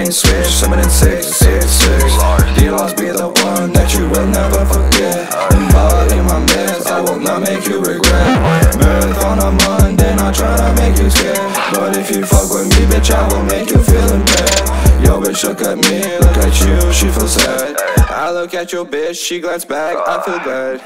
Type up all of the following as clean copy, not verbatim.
brain switch, summoning 666. D.lars be the one that you will never forget. Embody my meth, I will not make you regret. Meth on a Monday, not tryna make you scared. But if you fuck with me, bitch, I will make you feel impaired. Yo, bitch, look at me, look at you, she feels sad. I look at your bitch, she glance back, I feel glad.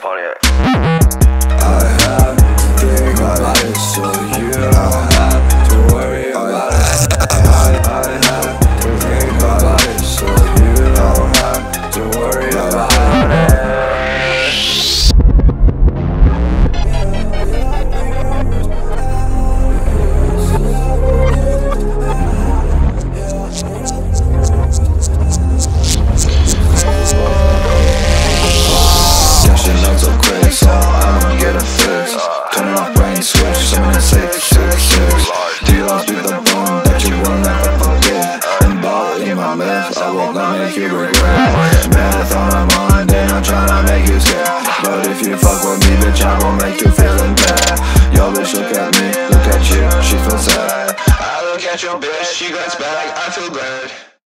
I have to think about it, so you don't have to worry about it. I have to think about it, so you don't have to worry about it. Cashing out so quick, so I'ma get a fix. Turning off brain switch, summoning 666. D.lars be the bone that you will never forget. Embody my meth, I will not make you regret. Meth on a Monday, not tryna make you scared. But if you fuck with me, bitch, I will make you feel impaired. Yo, bitch, look at me, look at you, she feels sad. I look at your bitch, she glance back, I feel glad.